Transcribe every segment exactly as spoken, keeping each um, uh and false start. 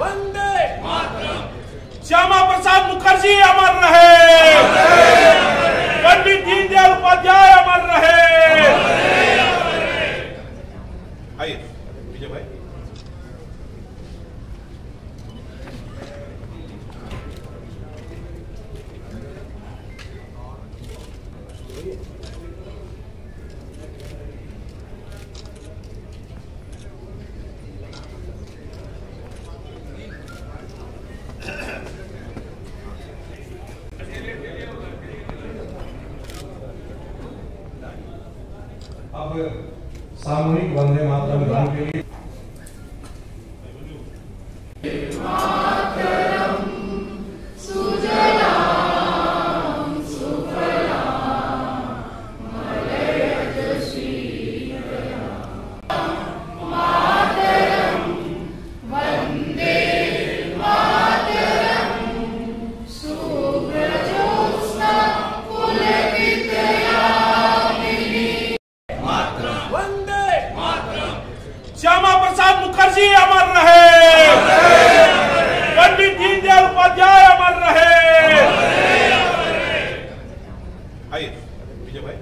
वंदे मातरम। श्यामा प्रसाद मुखर्जी अमर रहे, पंडित दीनदयाल उपाध्याय अमर रहे। आइए विजय भाई। अब सामूहिक वंदे मातरम गान के लिए श्यामा प्रसाद मुखर्जी अमर रहे, पंडित दीनदयाल उपाध्याय अमर रहे। आइए विजय भाई।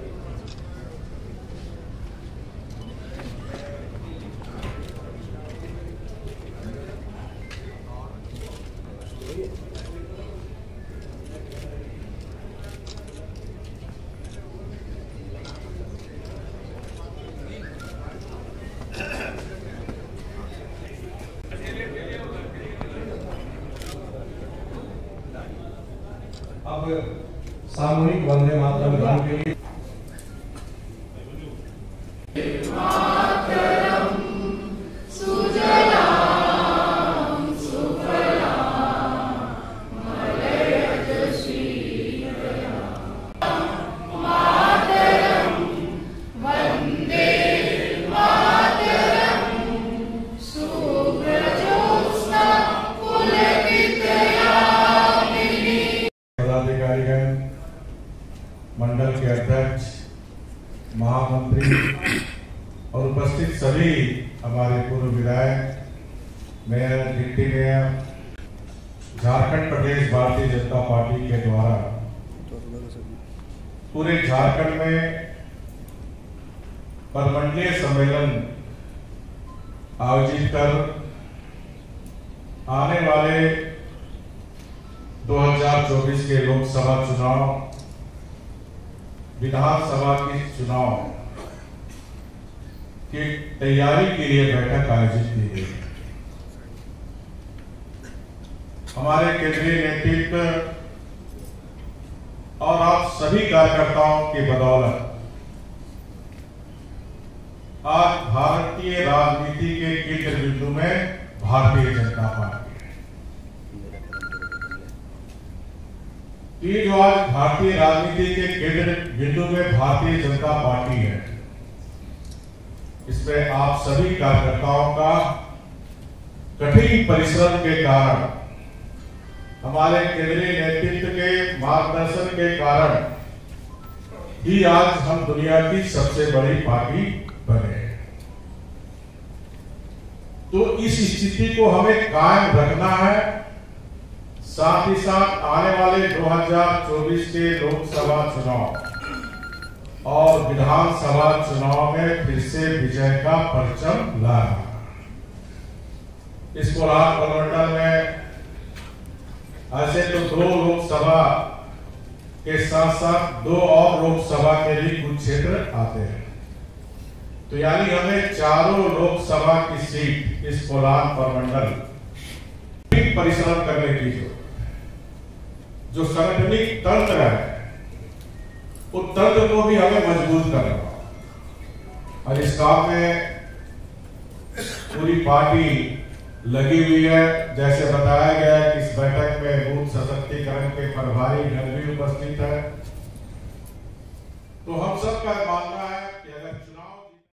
अब सामूहिक वंदे मातरम गान के लिए मंडल के अध्यक्ष, महामंत्री और उपस्थित सभी हमारे पूर्व विधायक, मेयर, डिप्टी मेयर, झारखंड प्रदेश भारतीय जनता पार्टी के द्वारा पूरे झारखंड में परमंडलीय सम्मेलन आयोजित कर आने वाले दो हज़ार चौबीस के लोकसभा चुनाव, विधानसभा के चुनाव की तैयारी के लिए बैठक आयोजित की गई। हमारे केंद्रीय नेतृत्व और आप सभी कार्यकर्ताओं की बदौलत आज भारतीय राजनीति के केंद्र बिंदु में भारतीय जनता पार्टी ये जो आज भारतीय राजनीति के केंद्र बिंदु में भारतीय जनता पार्टी है, इसमें आप सभी कार्यकर्ताओं का कठिन परिश्रम के कारण, हमारे केंद्रीय नेतृत्व के मार्गदर्शन के कारण ही आज हम दुनिया की सबसे बड़ी पार्टी बने। तो इस स्थिति को हमें कायम रखना है। साथ ही साथ आने वाले दो हज़ार चौबीस के लोकसभा चुनाव और विधानसभा चुनाव में फिर से विजय का परचम लाना। इस कोलार प्रमंडल में ऐसे तो दो लोकसभा के साथ साथ दो और लोकसभा के भी कुछ क्षेत्र आते हैं, तो यानी हमें चारों लोकसभा की सीट इस कोलार प्रमंडल परिश्रम करने की जरूरत। जो संगठनिक तंत्र है, उस तंत्र को भी हमें मजबूत करना और इस काम में पूरी पार्टी लगी हुई है। जैसे बताया गया कि इस बैठक में बूथ सशक्तिकरण के प्रभारी भी उपस्थित है। तो हम सबका मानना है कि अगर चुनाव